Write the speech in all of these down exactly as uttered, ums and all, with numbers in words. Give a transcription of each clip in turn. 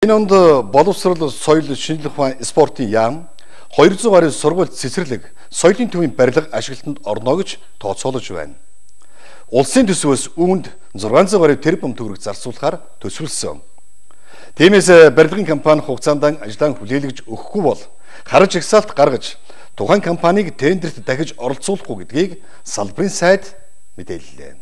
Энэ онд боловсрол, соёл, шинжлэх ухаан, спортын яам хоёр зуун гаруй сургууль цэцэрлэг, соёлын төвийн барилга ашиглалтанд орно гэж тооцоолож байна. Улсын төсвөөс үүнд зургаан зуун гаруй тэрбум төгрөг зарцуулахаар төсвөлсөн. Тиймээс барилгын компани хугацаанд ажлаа хүлээлгэж өгөхгүй бол харж жагсаалт гаргаж тухайн компанийг тендерт дахиж оролцуулахгүй гэдгийг салбарын сайд мэдээллээ.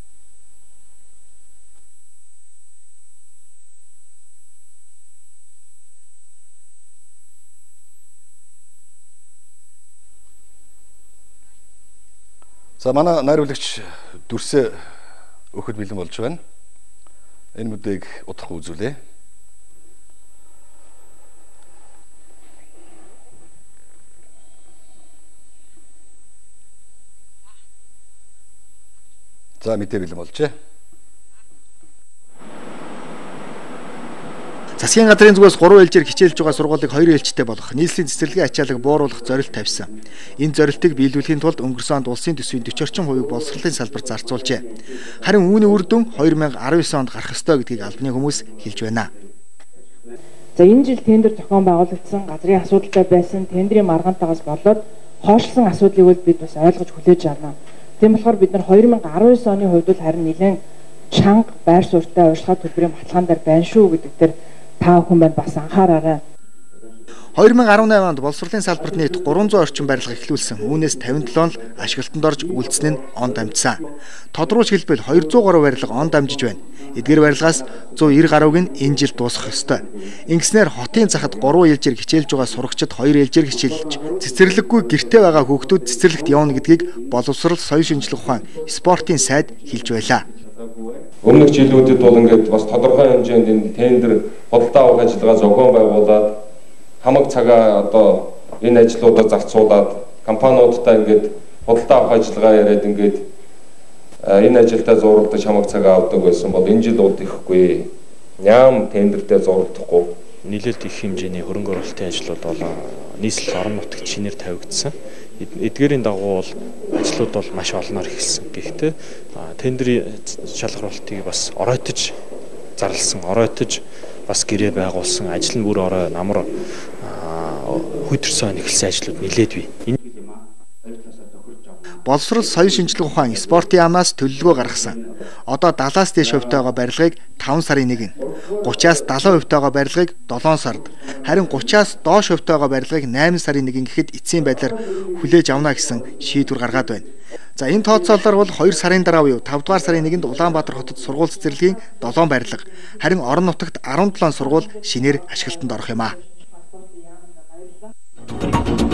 За манай найруулагч дүрсээ өгөхөд бэлэн болж байна. Энэ бүдээг удахгүй үзүүлээ. За мэдээ бэлэн болжээ. Засгийн газрын зүгээс гурван ээлжээр хичээлж байгаа сургуулийг хоёр ээлжтэй болгох, нийслэлийн цэцэрлэгийн ачааллыг бууруулах зорилт тавьсан. Энэ зорилтыг биелүүлэхийн тулд өнгөрсөн онд улсын төсвийн дөрвөн орчим хувийг боловсролын салбарт зарцуулжээ. Харин үүний үр дүн две тысячи девятнадцать онд гарах ёстой гэдгийг албаны хүмүүс хэлж байна. За энэ жил тендер зохион байгуулагдсан, газрын асуудалтай байсан тендерийн маргаантайгаас болоод хоошлсон асуудлыг бол бид бас ойлгож хүлээж авна. Тийм болохоор бид нар две тысячи девятнадцать оны хувьд бол харин нэлээд чанга байр суурьтай урьдчилан төлбөрийн баталгаан дээр байна шүү гэдэг дээр та бүхэн байна бас анхаараарай. две тысячи десятв8 онд боловсролын салбарт нийт гурван зуун орчим барилга эхлүүлсэн. Үүнээс тавин долоо л ашиглалтанд орж үлдсэн нь онд амжсан. Тодруулж хэлбэл две зуун гаруй барилга онд амжиж байна. Эдгээр барилгаас one hundred ninety гаруйг нь энэ жил дуусгах ёстой. Ингэснээр хотын захад гурван ээлжээр хичээлж байгаа сурагчид хоёр ээлжээр хичээлж, цэцэрлэггүй гэртээ байгаа хүүхдүүд цэцэрлэгт явна гэдгийг боловсрол, соёл шинжлэх ухаан, спортын сайд хэлж байлаа. Өмнөх жилүүдэд бол ингээд бас тодорхой хэмжээнд энэ тендер бодлоо авах ажиллагаа зохион байгуулад хамаг цагаа одоо энэ ажлуудаар зарцуулаад компаниудтай ингээд бодлоо авах ажиллагаа яриад ингээд энэ ажилдаа зуралдаж хамаг цагаа авдаг байсан бол энэ жил удахгүй ням тендертэй зуралдахгүй нэлээд их хэмжээний хөрөнгө оруулалтын ажлууд бол нийслэл орон нутагт шинээр тавигдсан. Эдгээрийн дагуу бол ажлууд бол маш олноор эхэлсэн. Гэхдээ тендерийн шалгаруулалтыг бас оройтож зарласан, оройтож бас гэрээ байгуулсан, ажил нь бүр орой намар хөдөрсөн эхэлсэн ажлууд нэлээд бий. Боловсрол, соёл шинжлэх ухаан, спортын яамнаас төлөвлөгөө гаргасан. Одоо дадлаас дээш хувьтай байгаа барилгыг таван сарын нэгэн, гураваас далайн хувьтай байгаа барилгыг долоон сард, харин гураваас доош хувьтай байгаа барилгыг найман сарын нэгэн гэхэд эцсийн байдлаар хүлээж авна гэсэн шийдвэр гаргаад байна. За энэ тооцоололоор бол хоёр сарын дараа буюу тавд дугаар сарын нэгэнд Улаанбаатар хотод сургууль цэцэрлэгийн долоон барилга, харин орон нутагт арван долоон сургууль шинээр ашиглалтанд орох юм а.